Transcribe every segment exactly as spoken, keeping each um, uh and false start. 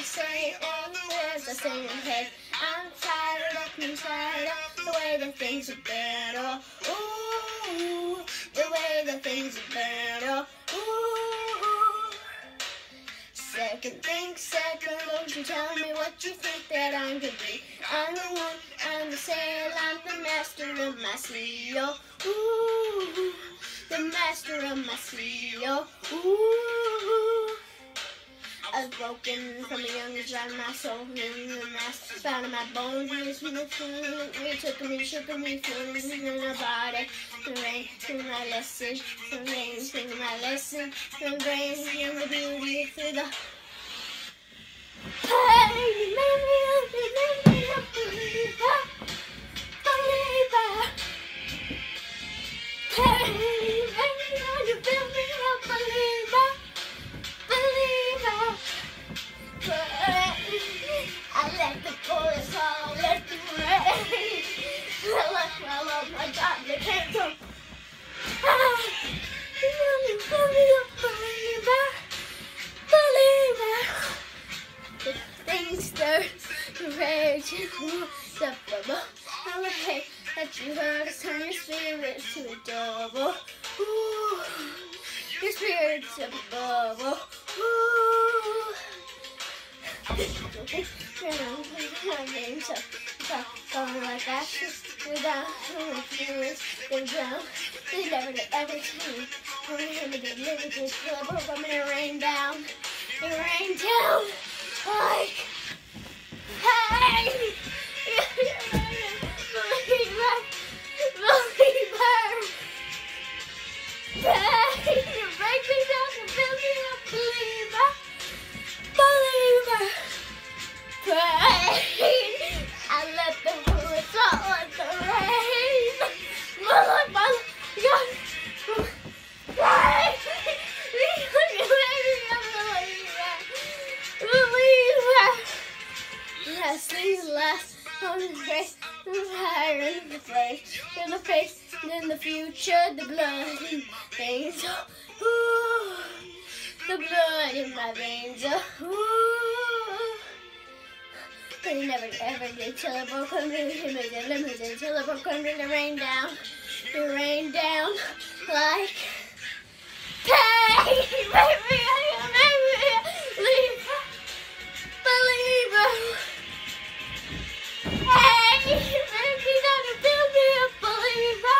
say all the words I sing ahead. I'm tired of being tired of the way that things are better. Ooh, the way that things are better. Ooh. Second think, second, don't you tell me what you think that I'm gonna be. I'm the one, I'm the sail, I'm the master of my sea. Ooh, the master of my sea. Ooh. I've broken from a young age out of my soul, in the mass, found in my bones, and we took me, shook me, feelings in my body. The rain, through my lesson, the rain, through my lesson, the rain, and the beauty through the pain. Made me up, it made me up, believer, believer. Pain, made me up, you built me up, believer, believer. I let the bullets fall, let the rain. I left my love, my God, they can't come. Ah, you really pull me up, believer, believer. The things stir, the rage, the bubble. I hate that you heard us turn your spirit to a double. Ooh, your spirit to a bubble. Ooh. Going like ashes, they're down, they're feelings, they're drown, they never did everything. We're gonna be living this club, I'm gonna rain down, it rain down, like, hey, believer, believer, hey, you break me down to build me up, believer, believer. Rain, I let the bullets fall like the rain. Mother, mother, God, rain. Yes, these last on the face, the fire in the face, in the face, in the future, the blood in veins. Ooh, the blood in my veins. Ooh. But he never ever did till it broke under him again, limited till it broke under the rain down. It rained down like pain. Baby, I am baby, believer. Hey, baby, gotta build me up, believer,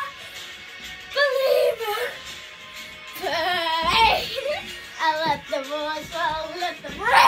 believer. Pain. I let the voice fall, let the rain.